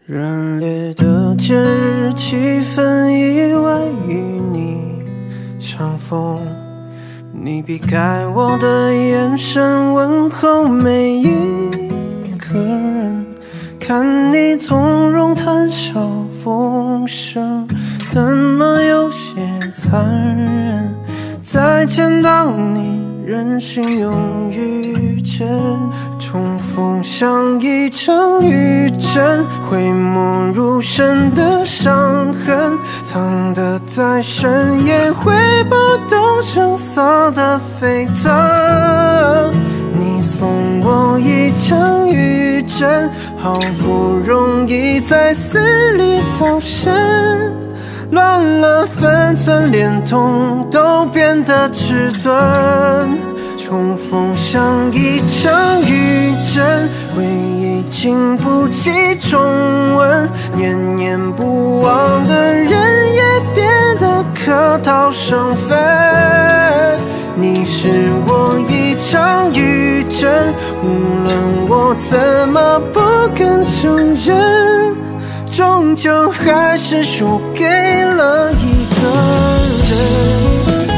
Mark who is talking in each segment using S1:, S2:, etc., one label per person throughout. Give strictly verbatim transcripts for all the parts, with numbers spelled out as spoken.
S1: 热烈的节日气氛意外与你相逢，你避开我的眼神，问候每一个人，看你从容谈笑风生，怎么有些残忍？再见到你，人心永遇见，重逢像一场雨阵，回眸如深的伤痕，藏得再深也挥不动声色的沸腾。你送我一场雨阵，好不容易在死里逃生，乱了分寸，连痛都变得迟钝。重逢像一场雨阵，回忆经不起重温，念念不忘的人也变得客套生分。你是我一场雨阵，无论我怎么不肯承认，终究还是输给了一个人。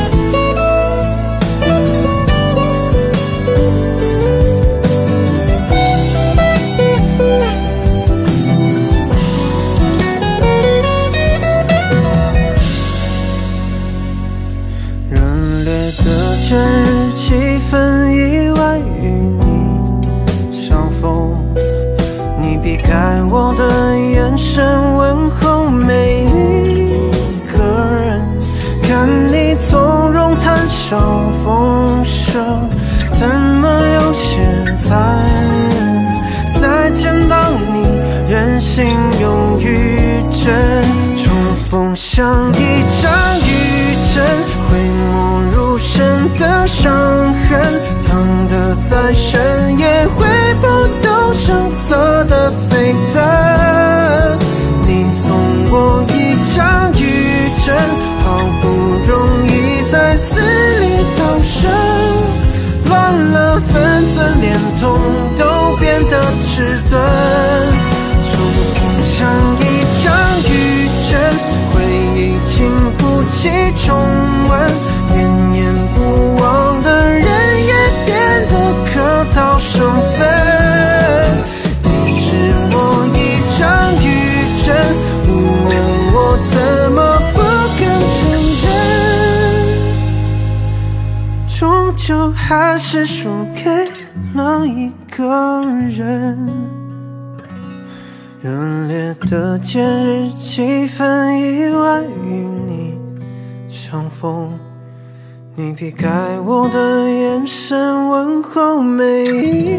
S1: 热烈的节日气氛意外与你相逢，你避开我的眼神，问候每一个人，看你从容谈笑风生，怎么有些残忍？再见到你，人心永遇真，重逢像一场雨阵，回眸如深的伤痕，藏得再深也挥不动声色的沸腾。你送我一场雨阵，好不容易在死里逃生，乱了分寸，连痛都变得迟钝。重逢像一场雨阵，回忆经不起重温，念念不忘的人也变得客套生分。你是我一场雨阵，无论我怎么不肯承认，终究还是输给了一个人。热烈的节日气氛意外与你相逢，你避开我的眼神，问候每一